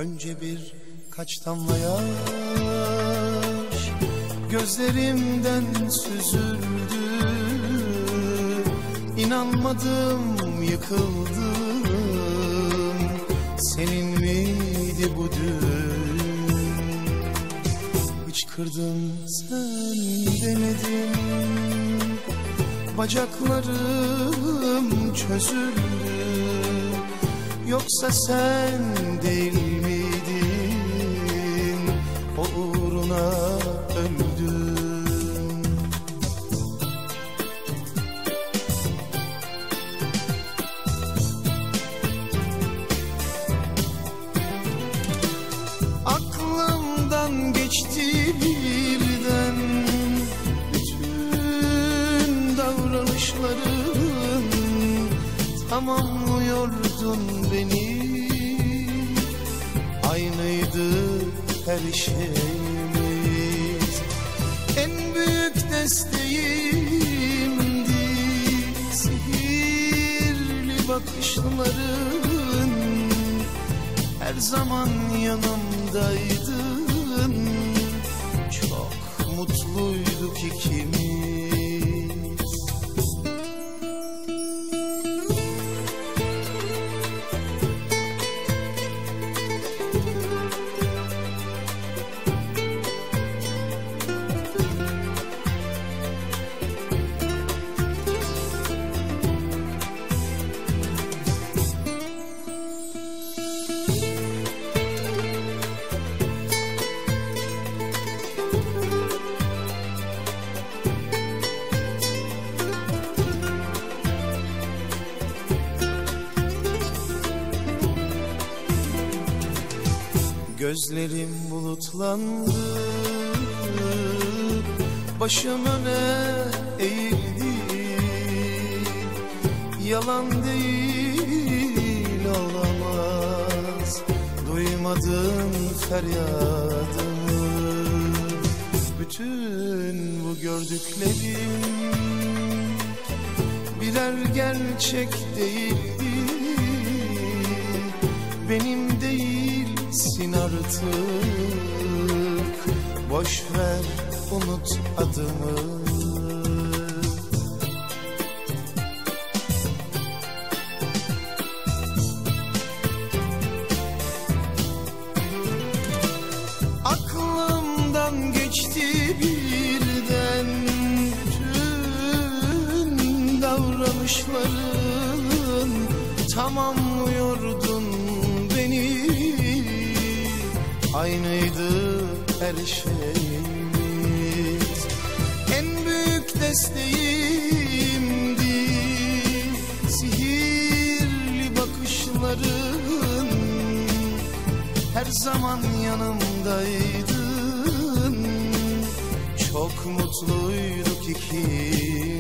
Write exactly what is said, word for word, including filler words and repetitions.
Önce bir kaç damla yaş gözlerimden süzüldü. İnanmadım, yıkıldım. Senin miydi bu düğün? Hıçkırdım, sen demedin. Bacaklarım çözüldü. Yoksa sen değil miydin? O uğruna öldüm. Aklımdan geçti birden bütün davranışların. Tamamlıyordun beni. Aynıydı her şeyimiz. En büyük desteğimdi sihirli bakışların. Her zaman yanımdaydın. Çok mutluyduk ikimiz. Gözlerim bulutlandı, başım öne eğildi. Yalan değil, olamaz, duymadın feryadımı. Bütün bu gördüklerim birer gerçek değildi. Benim değilsin artık, boş ver, unut adımı. Aklımdan geçti birden tüm davranışların. Tamamlıyordun beni. Aynıydı her şeyimiz. En büyük desteğimdi sihirli bakışların. Her zaman yanımdaydın. Çok mutluyduk ikimiz.